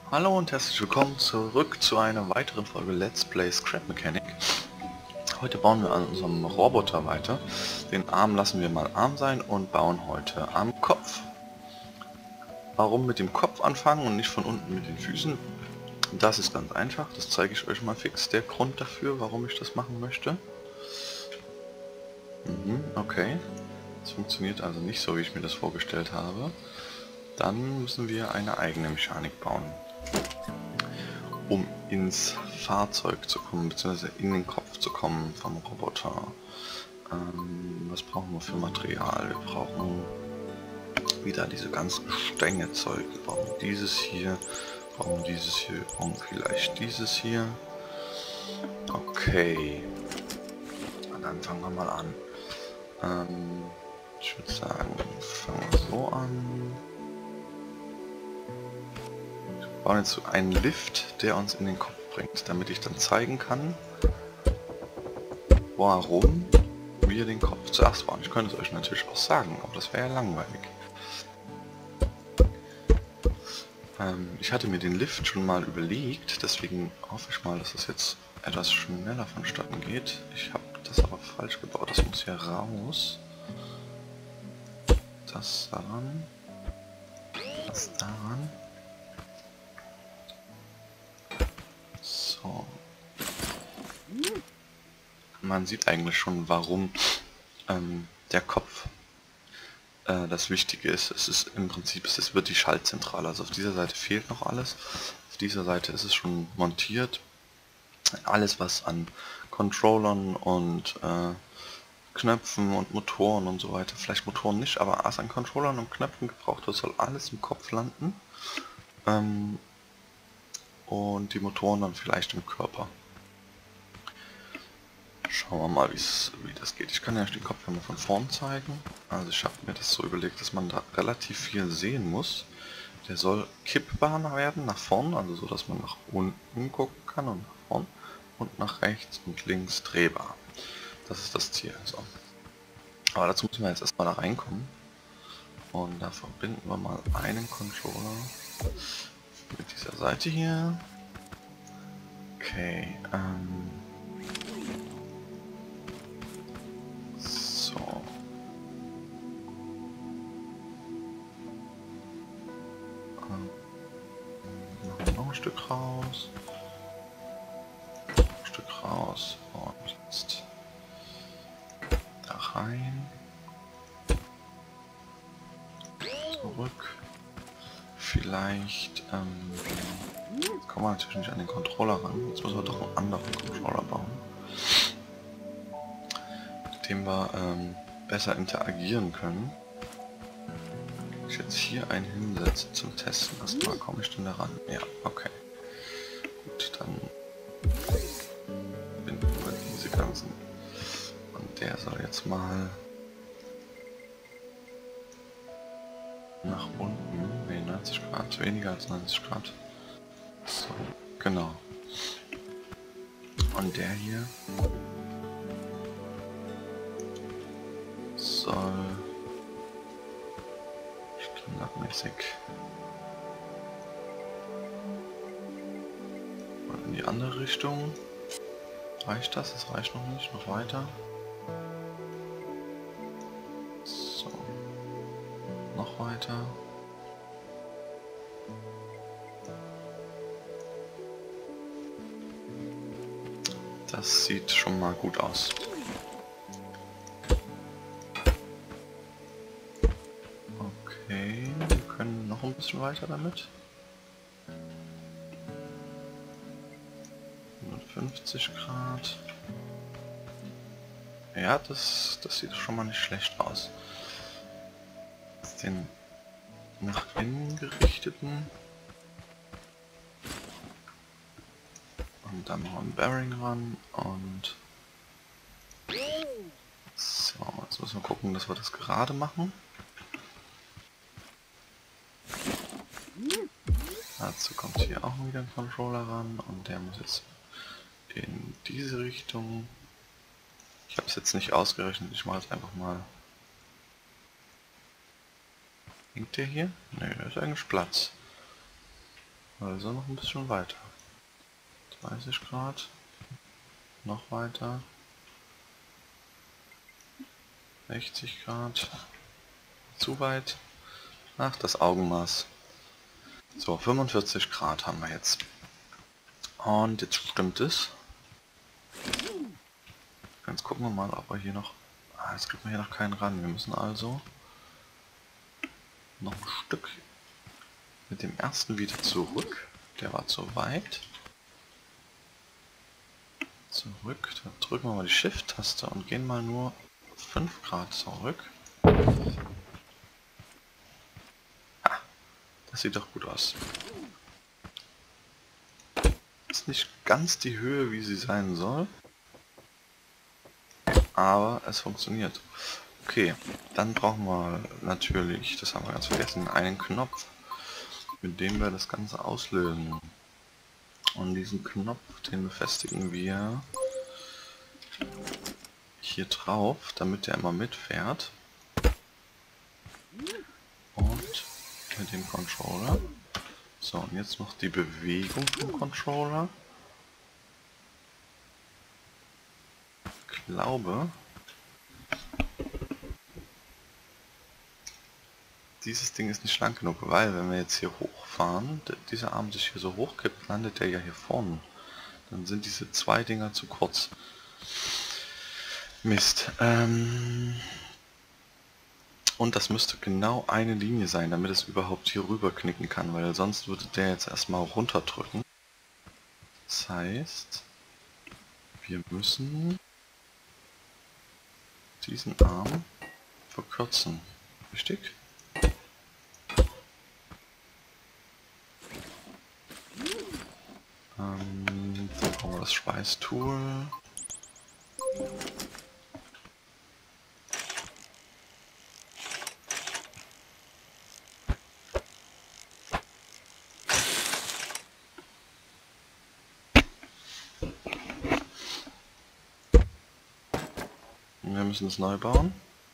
Hallo und herzlich willkommen zurück zu einer weiteren Folge Let's Play Scrap Mechanic. Heute bauen wir an unserem Roboter weiter. Den Arm lassen wir mal Arm sein und bauen heute am Kopf. Warum mit dem Kopf anfangen und nicht von unten mit den Füßen? Das ist ganz einfach, das zeige ich euch mal fix. Der Grund dafür, warum ich das machen möchte. Okay. Das funktioniert also nicht so, wie ich mir das vorgestellt habe. Dann müssen wir eine eigene Mechanik bauen, um ins Fahrzeug zu kommen, beziehungsweise in den Kopf zu kommen vom Roboter. Was brauchen wir für Material? Wir brauchen wieder diese ganzen Stängezeug. Wir brauchen dieses hier, wir brauchen vielleicht dieses hier. Okay, und dann fangen wir mal an. Ich würde sagen, fangen wir so an. Wir bauen jetzt einen Lift, der uns in den Kopf bringt, damit ich dann zeigen kann, warum wir den Kopf zuerst bauen. Ich könnte es euch natürlich auch sagen, aber das wäre ja langweilig. Ich hatte mir den Lift schon mal überlegt, deswegen hoffe ich mal, dass es jetzt etwas schneller vonstatten geht. Ich habe das aber falsch gebaut, das muss hier raus. Das daran. Das daran. So. Man sieht eigentlich schon, warum der Kopf das Wichtige ist. Es ist im Prinzip, es wird die Schaltzentrale. Also auf dieser Seite fehlt noch alles. Auf dieser Seite ist es schon montiert. Alles, was an Controllern und Knöpfen und Motoren und so weiter, vielleicht Motoren nicht, aber was an Controllern und Knöpfen gebraucht wird, soll alles im Kopf landen. Und die Motoren dann vielleicht im Körper. Schauen wir mal, wie das geht. Ich kann ja den Kopf mal von vorn zeigen. Also ich habe mir das so überlegt, dass man da relativ viel sehen muss. Der soll kippbar werden nach vorn, also so, dass man nach unten gucken kann und nach vorn und nach rechts und links drehbar. Das ist das Ziel. So. Aber dazu müssen wir jetzt erstmal da reinkommen. Und da verbinden wir mal einen Controller mit dieser Seite hier. Okay, so. Noch ein Stück raus. Ein Stück raus. Und jetzt da rein. Zurück. Vielleicht, kommen wir natürlich nicht an den Controller ran. Jetzt müssen wir doch einen anderen Controller bauen, mit dem wir besser interagieren können. Wenn ich jetzt hier einen hinsetze zum Testen, erstmal komme ich denn da ran? Ja, okay. Gut, dann binden wir diese ganzen. Und der soll jetzt mal nach unten, ne, 90 Grad, weniger als 90 Grad. So, genau. Und der hier soll standardmäßig mal in die andere Richtung. Reicht das? Das reicht noch nicht. Noch weiter. So. Noch weiter. Das sieht schon mal gut aus. Okay, wir können noch ein bisschen weiter damit. 150 Grad. Ja, das sieht schon mal nicht schlecht aus. Den nach innen gerichteten. Und dann noch ein Bearing ran und so, jetzt müssen wir gucken, dass wir das gerade machen. Dazu kommt hier auch wieder ein Controller ran und der muss jetzt in diese Richtung. Ich habe es jetzt nicht ausgerechnet, ich mache jetzt einfach mal. Hängt der hier? Ne, da ist eigentlich Platz. Also noch ein bisschen weiter. 30 Grad. Noch weiter. 60 Grad. Zu weit. Ach, das Augenmaß. So, 45 Grad haben wir jetzt. Und jetzt stimmt es. Jetzt gucken wir mal, ob wir hier noch... Ah, jetzt kriegen wir hier noch keinen ran. Wir müssen also noch ein Stück mit dem ersten wieder zurück. Der war zu weit. Zurück. Dann drücken wir mal die Shift-Taste und gehen mal nur 5 Grad zurück. Ah, das sieht doch gut aus. Ist nicht ganz die Höhe, wie sie sein soll. Aber es funktioniert. Okay, dann brauchen wir natürlich, das haben wir ganz vergessen, einen Knopf, mit dem wir das Ganze auslösen. Und diesen Knopf, den befestigen wir hier drauf, damit der immer mitfährt. Und mit dem Controller. So, und jetzt noch die Bewegung vom Controller. Ich glaube, dieses Ding ist nicht schlank genug, weil wenn wir jetzt hier hochfahren, dieser Arm sich hier so hochkippt, landet der ja hier vorne. Dann sind diese zwei Dinger zu kurz. Mist. Und das müsste genau eine Linie sein, damit es überhaupt hier rüber knicken kann, weil sonst würde der jetzt erstmal runterdrücken. Das heißt, wir müssen diesen Arm verkürzen. Richtig? Dann brauchen wir das Schweißtool. Wir müssen es neu bauen.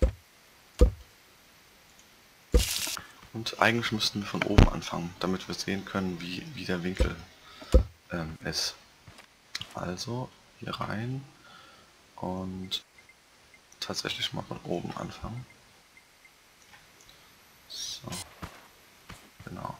Und eigentlich müssten wir von oben anfangen, damit wir sehen können, wie der Winkel ist. Also hier rein und tatsächlich mal von oben anfangen. So, genau.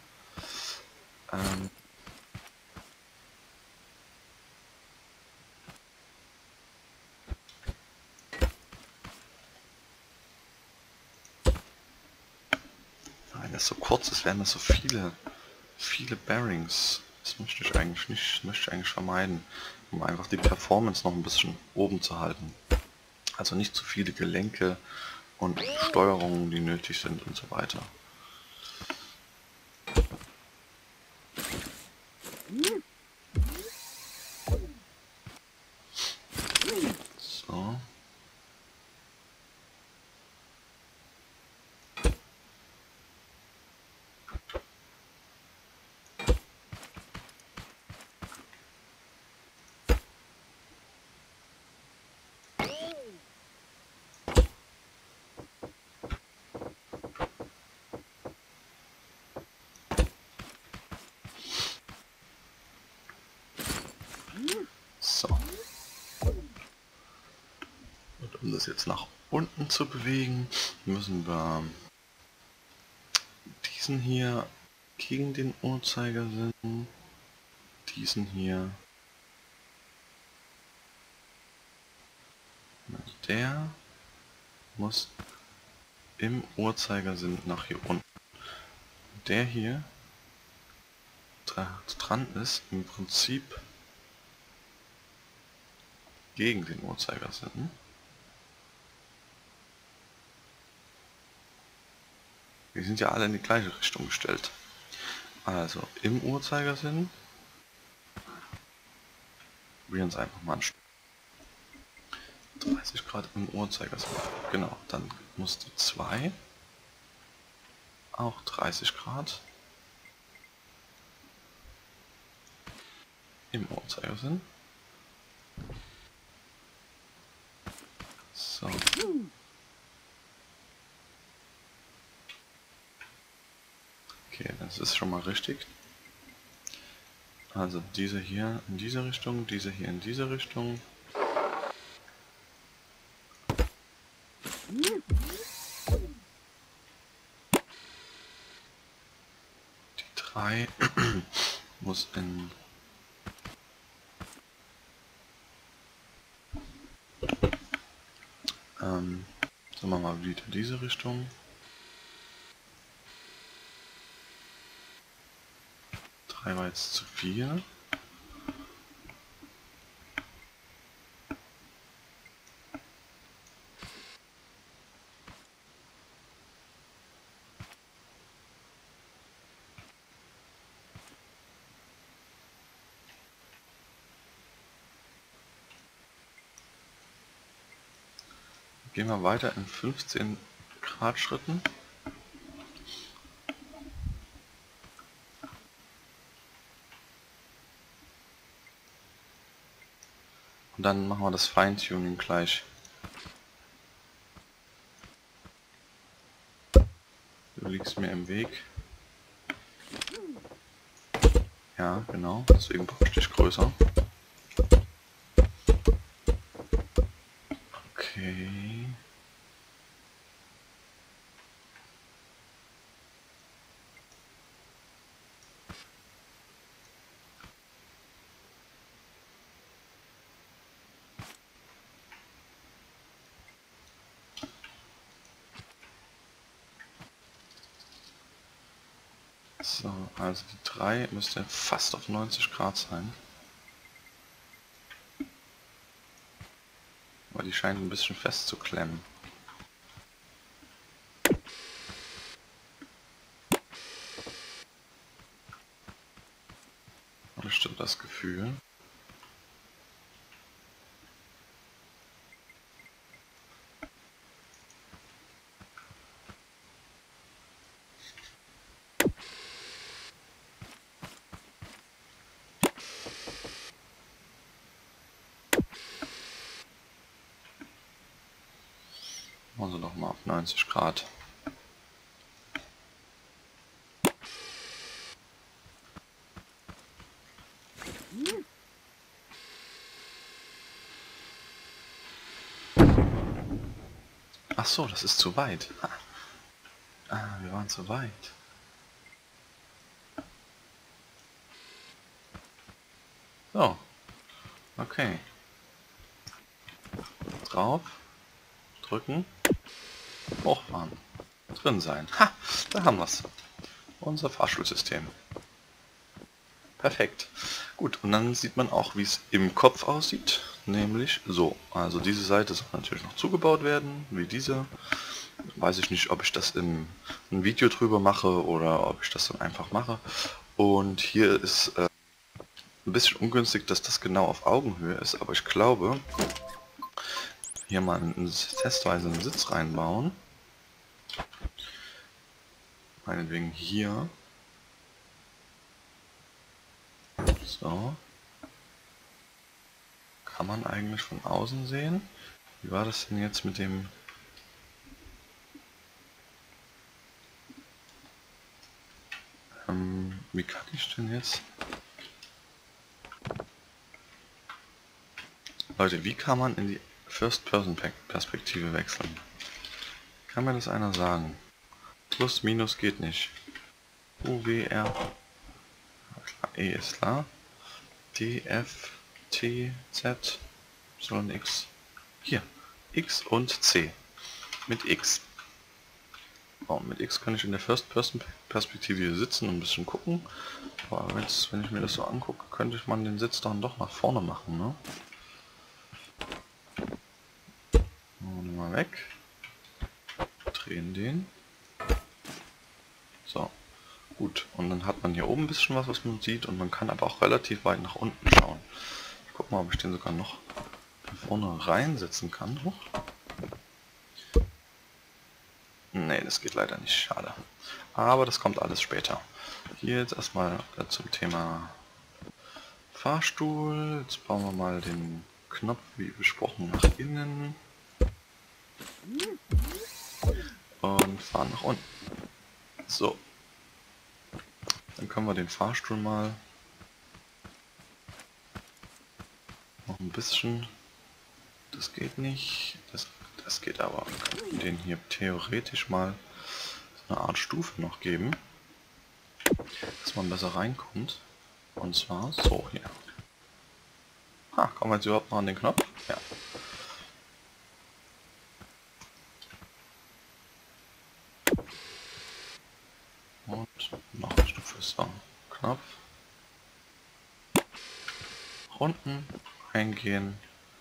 Wenn das so kurz ist, werden das so viele Bearings. Das möchte ich eigentlich nicht, das möchte ich eigentlich vermeiden, um einfach die Performance noch ein bisschen oben zu halten. Also nicht zu viele Gelenke und Steuerungen, die nötig sind und so weiter. So. So. Und um das jetzt nach unten zu bewegen, müssen wir diesen hier gegen den Uhrzeigersinn, diesen hier, der muss im Uhrzeigersinn nach hier unten. Der hier dran ist im Prinzip gegen den Uhrzeigersinn. Die sind ja alle in die gleiche Richtung gestellt. Also im Uhrzeigersinn probieren es einfach mal ein Stück. 30 Grad im Uhrzeigersinn. Genau, dann muss die 2 auch 30 Grad im Uhrzeigersinn. So. Okay, das ist schon mal richtig. Also diese hier in diese Richtung, diese hier in diese Richtung. Die 3 muss in... sagen wir mal wieder diese Richtung. 3 war jetzt zu viel. Gehen wir weiter in 15 Grad Schritten. Und dann machen wir das Feintuning gleich. Du liegst mir im Weg. Ja, genau. Deswegen brauche ich dich größer. Okay. So, also die 3 müsste fast auf 90 Grad sein. Aber die scheint ein bisschen fest zu klemmen. Das stimmt, das Gefühl. Also nochmal auf 90 Grad. Ach so, das ist zu weit. Ah, wir waren zu weit. So, okay. Drauf, drücken, hochfahren, drin sein. Ha, da haben wir's. Unser Fahrschulsystem. Perfekt. Gut, und dann sieht man auch, wie es im Kopf aussieht. Nämlich so. Also diese Seite soll natürlich noch zugebaut werden, wie diese. Weiß ich nicht, ob ich das in ein Video drüber mache oder ob ich das dann einfach mache. Und hier ist ein bisschen ungünstig, dass das genau auf Augenhöhe ist, aber ich glaube, hier mal testweise einen Sitz reinbauen. Meinetwegen hier. So. Kann man eigentlich von außen sehen. Wie war das denn jetzt mit dem... wie kann ich denn jetzt... Leute, wie kann man in die First-Person-Perspektive wechseln? Kann mir das einer sagen? Plus, Minus geht nicht. U, W, R. E ist klar. D, F, T, Z, Y, X. Hier. X und C. Mit X. Oh, mit X kann ich in der First-Person-Perspektive hier sitzen und ein bisschen gucken. Aber jetzt, wenn ich mir das so angucke, könnte man den Sitz dann doch nach vorne machen, ne? Machen wir mal weg. Drehen den. So. Gut. Und dann hat man hier oben ein bisschen was man sieht und man kann aber auch relativ weit nach unten schauen. Ich guck mal, ob ich den sogar noch vorne reinsetzen kann. Hoch. Nee, das geht leider nicht. Schade. Aber das kommt alles später. Hier jetzt erstmal zum Thema Fahrstuhl. Jetzt bauen wir mal den Knopf, wie besprochen, nach innen. Und fahren nach unten. So. Dann können wir den Fahrstuhl mal ein bisschen. Das geht nicht. Das geht aber. Wir könnten den hier theoretisch mal so eine Art Stufe noch geben, dass man besser reinkommt. Und zwar so hier. Kommen wir jetzt überhaupt noch an den Knopf? Ja. Und noch eine Stufe. So. Knopf. Unten eingehen.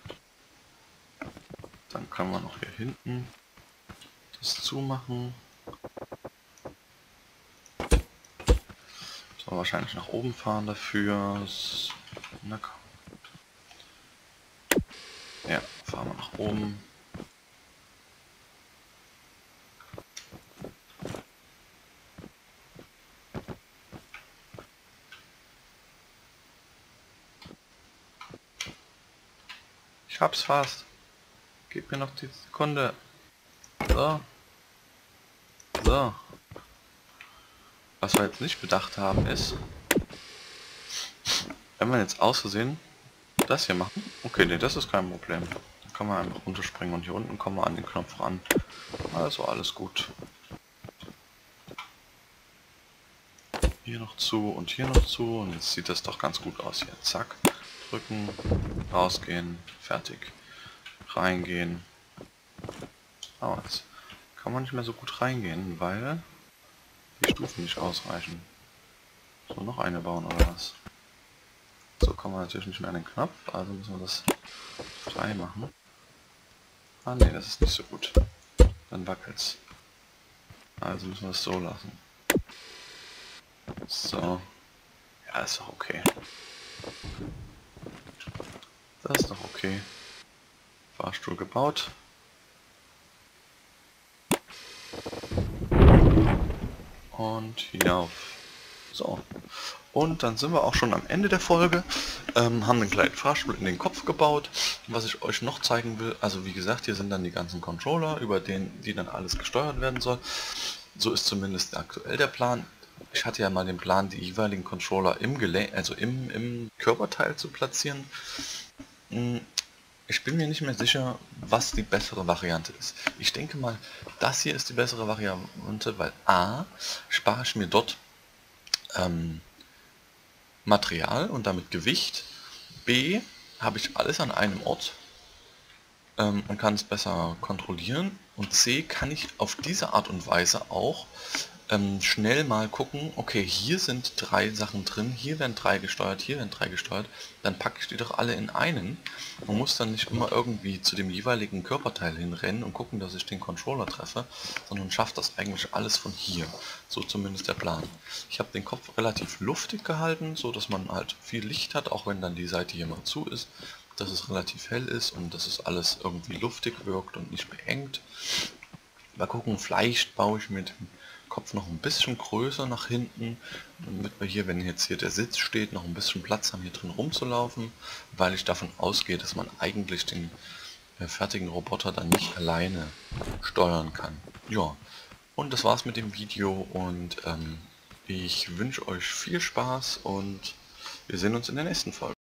Dann können wir noch hier hinten das zumachen. So, wahrscheinlich nach oben fahren dafür. Na komm. Ja, fahren wir nach oben. Ich hab's fast. Gib mir noch die Sekunde. So. So. Was wir jetzt nicht bedacht haben ist, wenn wir jetzt aus Versehen das hier machen. Okay, nee, das ist kein Problem. Dann kann man einfach runterspringen und hier unten kommen wir an den Knopf ran. Also alles gut. Hier noch zu und hier noch zu. Und jetzt sieht das doch ganz gut aus hier. Zack. Drücken. Rausgehen. Fertig. Reingehen. Aber jetzt kann man nicht mehr so gut reingehen, weil die Stufen nicht ausreichen. So, noch eine bauen oder was? So kommen wir natürlich nicht mehr an den Knopf, also müssen wir das frei machen. Ah ne, das ist nicht so gut. Dann wackelt's. Also müssen wir es so lassen. So. Ja, ist doch okay. Das ist doch okay. Fahrstuhl gebaut. Und hinauf. So. Und dann sind wir auch schon am Ende der Folge. Haben einen kleinen Fahrstuhl in den Kopf gebaut. Was ich euch noch zeigen will, also wie gesagt, hier sind dann die ganzen Controller, über die dann alles gesteuert werden soll. So ist zumindest aktuell der Plan. Ich hatte ja mal den Plan, die jeweiligen Controller im Gelenk, also im Körperteil zu platzieren. Ich bin mir nicht mehr sicher, was die bessere Variante ist. Ich denke mal, das hier ist die bessere Variante, weil A, spare ich mir dort Material und damit Gewicht. B, habe ich alles an einem Ort und kann es besser kontrollieren. Und C, kann ich auf diese Art und Weise auch schnell mal gucken, okay, hier sind 3 Sachen drin, hier werden 3 gesteuert, hier werden 3 gesteuert, dann packe ich die doch alle in einen. Man muss dann nicht immer irgendwie zu dem jeweiligen Körperteil hinrennen und gucken, dass ich den Controller treffe, sondern schafft das eigentlich alles von hier. So zumindest der Plan. Ich habe den Kopf relativ luftig gehalten, so dass man halt viel Licht hat, auch wenn dann die Seite hier mal zu ist, dass es relativ hell ist und dass es alles irgendwie luftig wirkt und nicht beengt. Mal gucken, vielleicht baue ich mit dem Kopf noch ein bisschen größer nach hinten, damit wir hier, wenn jetzt hier der Sitz steht, noch ein bisschen Platz haben, hier drin rumzulaufen, weil ich davon ausgehe, dass man eigentlich den fertigen Roboter dann nicht alleine steuern kann. Ja, und das war's mit dem Video und ich wünsche euch viel Spaß und wir sehen uns in der nächsten Folge.